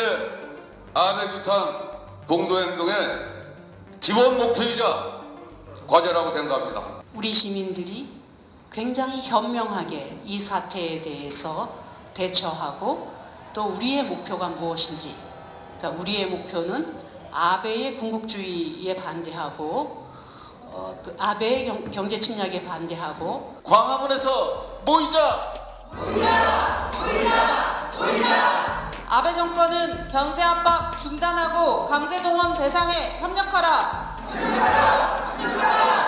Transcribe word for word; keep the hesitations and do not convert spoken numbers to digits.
아베 규탄 공동행동의 기본 목표이자 과제라고 생각합니다. 우리 시민들이 굉장히 현명하게 이 사태에 대해서 대처하고 또 우리의 목표가 무엇인지, 그러니까 우리의 목표는 아베의 군국주의에 반대하고 어, 그 아베의 경, 경제 침략에 반대하고 광화문에서 모이자! 모이자! 모이자! 모이자! 아베 정권은 경제 압박 중단하고 강제 동원 대상에 협력하라! 협력하라! 협력하라!